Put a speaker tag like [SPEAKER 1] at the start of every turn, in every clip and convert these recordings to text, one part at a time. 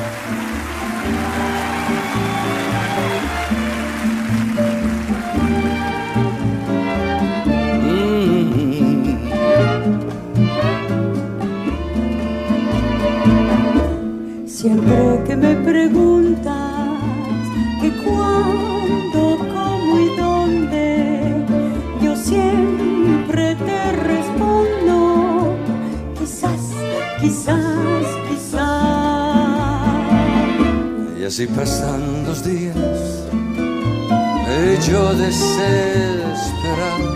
[SPEAKER 1] Siempre que me preguntas que cuándo, cómo y dónde, yo siempre te respondo, quizás, quizás, quizás.
[SPEAKER 2] Y así pasan los días, y yo desesperado,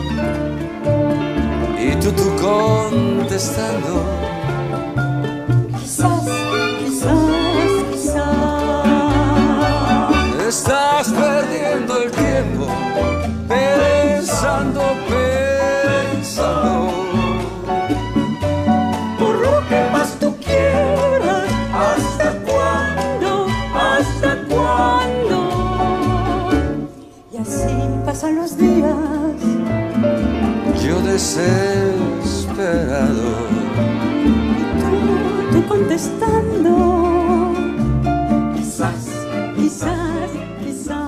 [SPEAKER 2] y tú contestando,
[SPEAKER 1] quizás, quizás, quizás.
[SPEAKER 2] estás perdiendo el tiempo pensando, pensando.
[SPEAKER 1] Por lo que más tú quieras, ¿hasta cuándo? ¿Hasta cuándo? Y así pasan los días,
[SPEAKER 2] Yo desesperado,
[SPEAKER 1] tú contestando, quizás, quizás, quizás.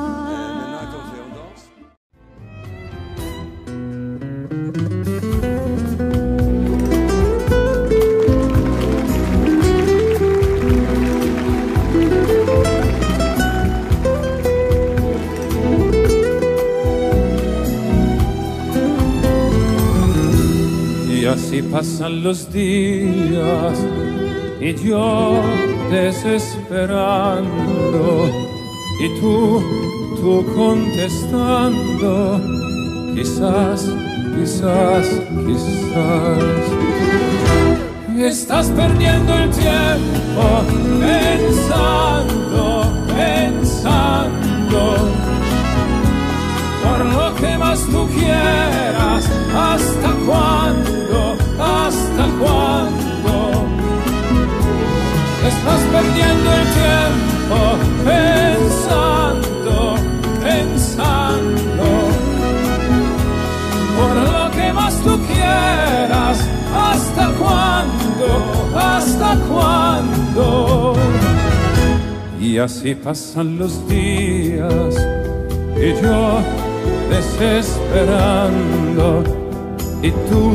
[SPEAKER 3] Y así pasan los días y yo desesperando y tú contestando, quizás, quizás, quizás. Estás perdiendo el tiempo pensando, pensando. Por lo que más tú quieras, ¿hasta cuándo? ¿Hasta cuándo? Estás perdiendo el tiempo pensando, pensando. Por lo que más tú quieras, ¿hasta cuándo? ¿Hasta cuándo? Y así pasan los días y yo desesperando y tú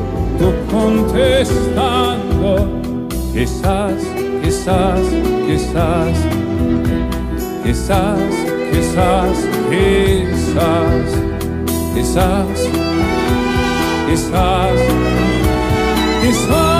[SPEAKER 3] contestando, quizás, quizás, quizás, quizás, quizás, quizás, quizás, quizás, quizás.